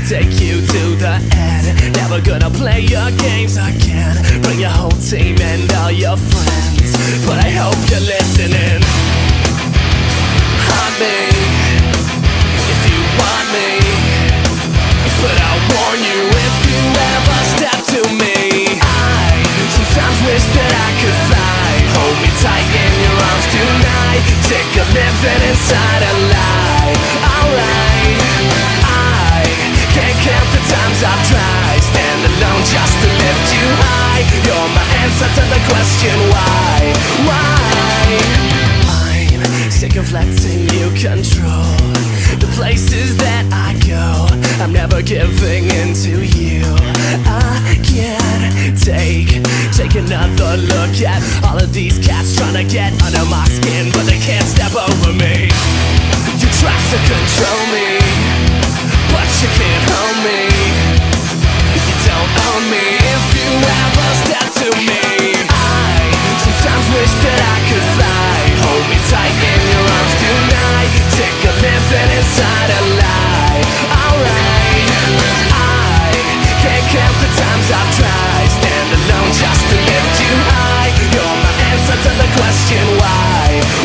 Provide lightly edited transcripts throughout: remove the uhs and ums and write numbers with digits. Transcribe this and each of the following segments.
take you to the end. Never gonna play your games again. Bring your whole team and all your friends, but I hope you're listening. Haunt me if you want me, but I'll warn you if you ever step to me. I sometimes wish that I could fly. Hold me tight in your arms tonight. Sick of living inside a lie. Alright, I can't count the times I've tried. Stand alone just to lift you high. You're my answer to the question why. I'm sick of letting you control the places that I go. I'm never giving in to you. I can't take another look at all of these cats trying to get under my skin, but they can't step over me. You try to control me, but you can't hold me. You don't own me if you ever step to me. I sometimes wish that I could fly. Hold me tight in your arms tonight. Sick of living inside a lie. Alright, I can't count the times I've tried. Stand alone just to lift you high. You're my answer to the question why.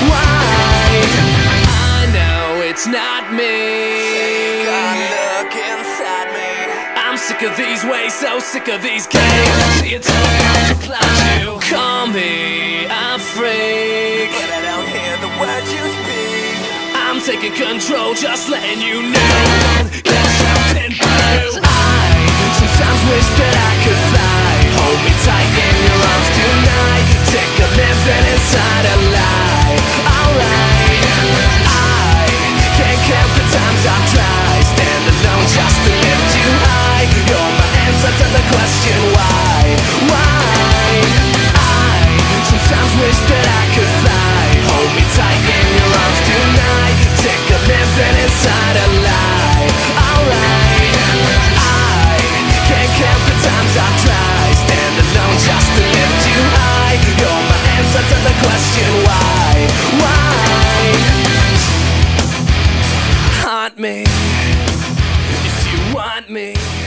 I know it's not me. Look inside me. I'm sick of these ways, so sick of these games. See, it's hard to plot you. Call me a freak, but I don't hear the words you speak. I'm taking control, just letting you know. Get something blue. I sometimes wish that I could fly. Hold me tight in your arms tonight. Sick of living inside a lie. Alright, I can't count the times I've tried. Stand alone just to lift you high. You're my answer to the question why. I sometimes wish that I could fly. Hold me tight in your arms tonight. Sick of living inside a lie. Alright, I can't count the times I've tried. Stand alone just to lift you high. You're my answer to the question why. Haunt me if you want me.